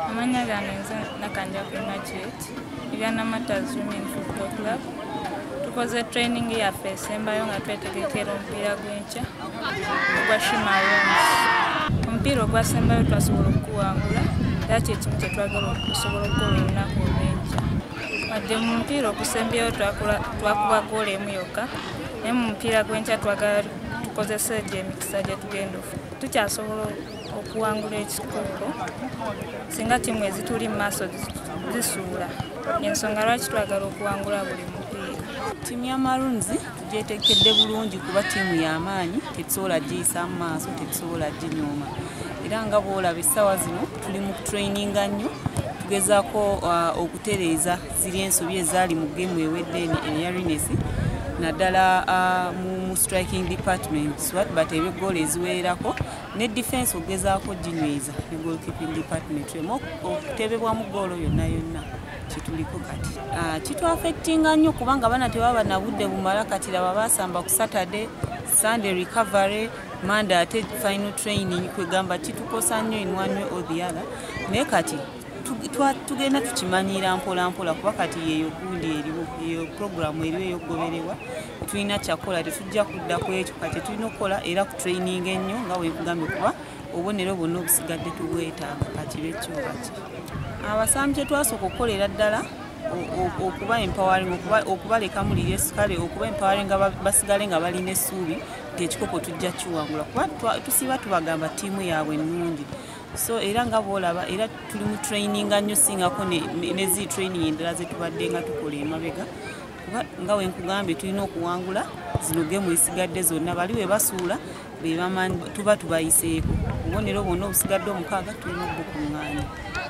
Amanya ganenza nakanja ku graduate Uganda Martyrs Lubaga Club. Tukoze training ya Fesembayo nga twetegekera omupiira gw'enkya ogwa Maroons. Omupiira ogwa Sembayo twasobola okuwangula era kyekimu kye twagala okusobola okukola olunaku olw'enkya. Wadde mu mupiira ogusembyeyo twakuba goolo emu yokka, naye mu mupiira gw'enkya twagala tukozesa emikisa gye tugenda tukyasobola okuwangula ekikopo singa timu ezituli mu maaso zisuula. Ensonga lwaki twagala okuwangula buli mupiira. Timu ya Maroons tugyetekedde bulungi kuba timu y'amaanyi, tetusobola giyisa mu maaso, tetusobola ginyooma. Era nga bw'olaba essaawa zino tuli mu kutraininga nnyo, tugezaako okutereeza ziri ensobi ezaali mu geemu ewedde eya Rinesi, naddala mu striking department batebe goolo eziwererako, ne defense ogezaako ginyweza ne goalkeeping department okutebebwamu goolo yonna kituliko kati. Kitwafectinga nnyo kubanga bana tebaba na budde bumala kati laba basamba ku Saturday, Sunday recovery, Monday ate final training kwegamba kitukosa nnyo in one way or the other. Naye kati tugenda tukimanyira mpola mpola kuba kati yeyo gundi eriwo, yeyo programu eriwo eyogobererwa, tulina kyakola tetujja kudda ku ekyo kati tulina okukola era ku training ennyo nga wenkugambye kuba obubonero bwonna obusigadde tubwetaaga kati bekyo kati. Abasambi kye twasooka okukolera ddala okuba empowering, okubaleka muli yesikale, okuba empowering nga basigale nga balina essuubi nti ekikopo tujja kiwangula kuba tusiba tubagamba ttiimu yaabwe ennungi. So era nga bw'olaba era tuli mu training nnyo singako ne zi training endala ze tubadde nga tukola emabega kuba nga wenkugambye tulina okuwangula zino geemu ezisigadde zonna, bali we basuula be bamanyi tuba tubayiseeko. Obubonero bwonna obusigadde omukaaga tulina okubukuŋŋaanya.